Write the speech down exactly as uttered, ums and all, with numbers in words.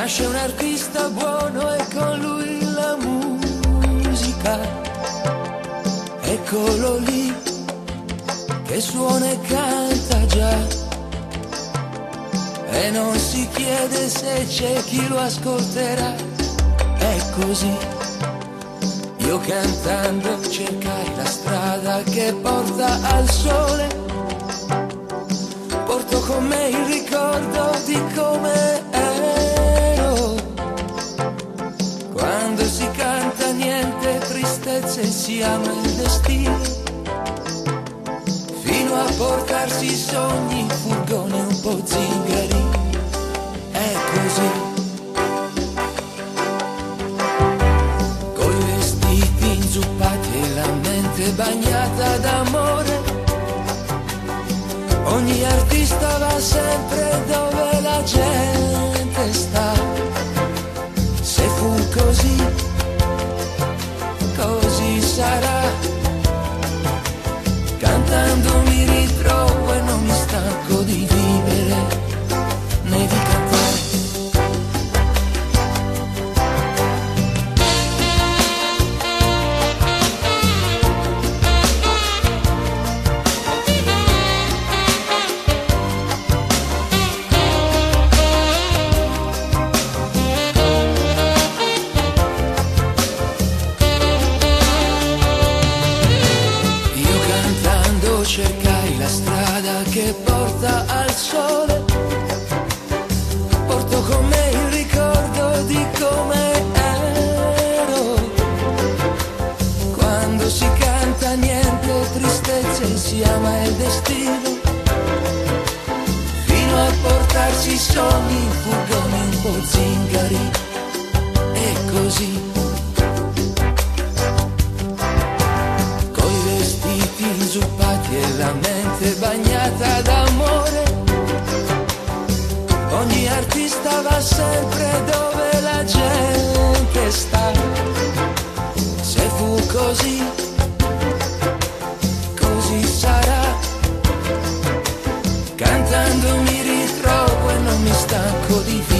Nasce un artista buono e con lui la musica. Eccolo lì che suona e canta già, e non si chiede se c'è chi lo ascolterà. È così. Io cantando cercai la strada che porta al sole, porto con me il ricordo di come ero. Quando si canta niente tristezze, si ama il destino, fino a portarsi i sogni, furgoni un po' zingari. È così. E la mente bagnata d'amore, ogni artista va sempre dove la gente sta. Se fu così, così sarà. Cantando mi ritrovo e non mi stanco di vivere né di cantare. Cercai la strada che porta al sole, porto con me il ricordo di come ero. Quando si canta niente tristezze, si ama il destino, fino a portarsi i sogni in furgoni un po' zingari. E così inzuppati e la mente bagnata d'amore, ogni artista va sempre dove la gente sta. Se fu così, così sarà. Cantando mi ritrovo e non mi stanco di